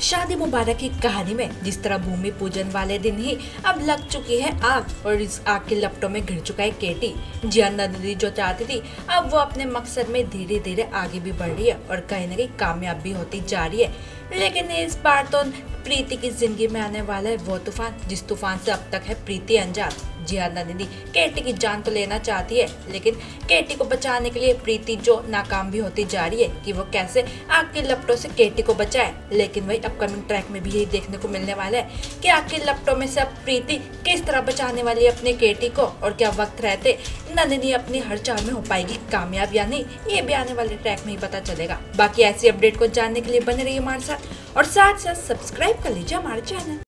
शादी मुबारक की कहानी में जिस तरह भूमि पूजन वाले दिन ही अब लग चुकी है आग और इस आग के लपटों में घिर चुका है केटी। जियान नंदी जो चाहती थी अब वो अपने मकसद में धीरे धीरे आगे भी बढ़ रही है और कहीं न कहीं कामयाब भी होती जा रही है। लेकिन इस बार तो प्रीति की जिंदगी में आने वाला है वो तूफान जिस तूफान से अब तक है प्रीति अनजान। जियान नंदी केटी की जान तो लेना चाहती है, लेकिन केटी को बचाने के लिए प्रीति जो नाकाम भी होती जा रही है कि वो कैसे आग के लपटों से केटी को बचाए। लेकिन वही अपकमिंग ट्रैक में भी यही देखने को मिलने वाला है कि आग के लपटों में से अब प्रीति किस तरह बचाने वाली है अपने केटी को, और क्या वक्त रहते नंदिनी अपनी हर चाल में हो पाएगी कामयाब या नहीं, ये भी आने वाले ट्रैक में ही पता चलेगा। बाकी ऐसी अपडेट को जानने के लिए बने रहिए हमारे साथ और साथ सब्सक्राइब कर लीजिए हमारे चैनल।